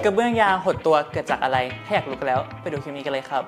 กระเบื้องยางหดตัวเกิดจากอะไรถ้าอยากรู้กันแล้วไปดูคลิปนี้กันเลยครับ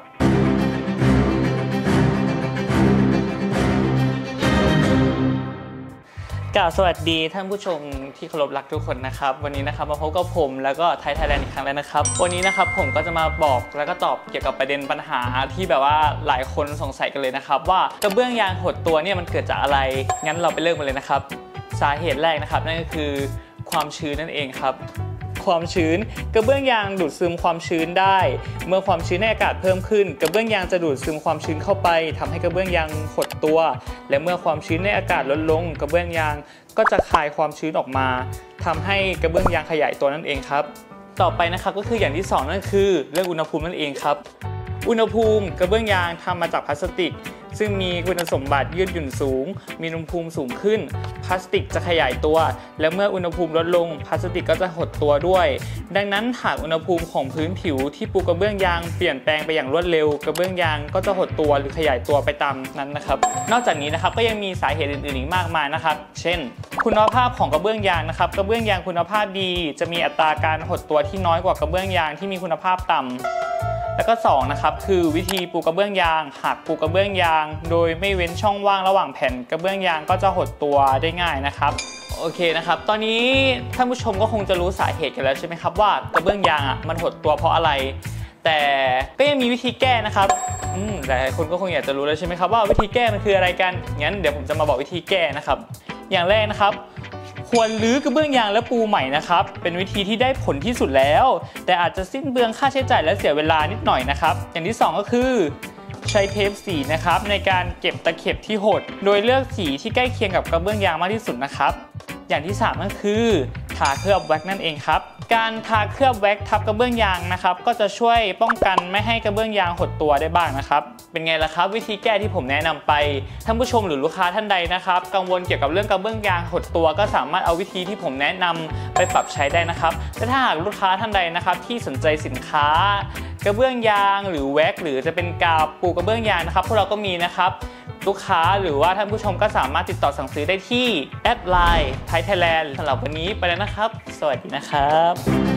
กล่าวสวัสดีท่านผู้ชมที่เคารพรักทุกคนนะครับวันนี้นะครับมาพบกับผมแล้วก็ไทยแลนด์อีกครั้งแล้วนะครับวันนี้นะครับผมก็จะมาบอกแล้วก็ตอบเกี่ยวกับประเด็นปัญหาที่แบบว่าหลายคนสงสัยกันเลยนะครับว่ากระเบื้องยางหดตัวเนี่ยมันเกิดจากอะไรงั้นเราไปเริ่มกันเลยนะครับสาเหตุแรกนะครับนั่นก็คือความชื้นนั่นเองครับความชื้นกระเบื้องยางดูดซึมความชื้นได้เมื่อความชื้นในอากาศเพิ่มขึ้นกระเบื้องยางจะดูดซึมความชื้นเข้าไปทำให้กระเบื้องยางหดตัวและเมื่อความชื้นในอากาศลดลงกระเบื้องยางก็จะคายความชื้นออกมาทำให้กระเบื้องยางขยายตัวนั่นเองครับต่อไปนะครับก็คืออย่างที่2นั่นคือเรื่องอุณหภูมินั่นเองครับอุณหภูมิกระเบื้องยางทำมาจากพลาสติกซึ่งมีคุณสมบัติยืดหยุ่นสูงมีอุณหภูมิสูงขึ้นพลาสติกจะขยายตัวและเมื่ออุณหภูมิลดลงพลาสติกก็จะหดตัวด้วยดังนั้นหากอุณหภูมิของพื้นผิวที่ปูกระเบื้องยางเปลี่ยนแปลงไปอย่างรวดเร็วกระเบื้องยางก็จะหดตัวหรือขยายตัวไปตามนั้นนะครับนอกจากนี้นะครับก็ยังมีสาเหตุอื่นๆอีกมากมายนะครับเช่นคุณภาพของกระเบื้องยางนะครับกระเบื้องยางคุณภาพดีจะมีอัตราการหดตัวที่น้อยกว่ากระเบื้องยางที่มีคุณภาพต่ำแล้วก็2นะครับคือวิธีปูกระเบื้องยางหากปูกระเบื้องยางโดยไม่เว้นช่องว่างระหว่างแผ่นกระเบื้องยางก็จะหดตัวได้ง่ายนะครับโอเคนะครับตอนนี้ท่านผู้ชมก็คงจะรู้สาเหตุกันแล้วใช่ไหมครับว่ากระเบื้องยางมันหดตัวเพราะอะไรแต่ก็ยังมีวิธีแก้นะครับหลายคนก็คงอยากจะรู้แล้วใช่ไหมครับว่าวิธีแก้มันคืออะไรกันงั้นเดี๋ยวผมจะมาบอกวิธีแก้นะครับอย่างแรกนะครับควรรื้อกระเบื้องยางและปูใหม่นะครับเป็นวิธีที่ได้ผลที่สุดแล้วแต่อาจจะสิ้นเปลืองค่าใช้จ่ายและเสียเวลานิดหน่อยนะครับอย่างที่2ก็คือใช้เทปสีนะครับในการเก็บตะเข็บที่หดโดยเลือกสีที่ใกล้เคียงกับกระเบื้องยางมากที่สุดนะครับอย่างที่3ก็คือทาเคลือบแว็กซ์นั่นเองครับการทาเคลือบแว็กซ์ทับกระเบื้องยางนะครับก็จะช่วยป้องกันไม่ให้กระเบื้องยางหดตัวได้บ้างนะครับเป็นไงล่ะครับวิธีแก้ที่ผมแนะนำไปท่านผู้ชมหรือลูกค้าท่านใดนะครับกังวลเกี่ยวกับเรื่องกระเบื้องยางหดตัวก็สามารถเอาวิธีที่ผมแนะนำไปปรับใช้ได้นะครับแต่ถ้าหากลูกค้าท่านใดนะครับที่สนใจสินค้ากระเบื้องยางหรือแว็กซ์หรือจะเป็นกาวปูกระเบื้องยางนะครับพวกเราก็มีนะครับลูกค้าหรือว่าท่านผู้ชมก็สามารถติดต่อสั่งซื้อได้ที่แอดไลน์ไทยแลนด์สำหรับวันนี้ไปแล้วนะครับสวัสดีนะครับ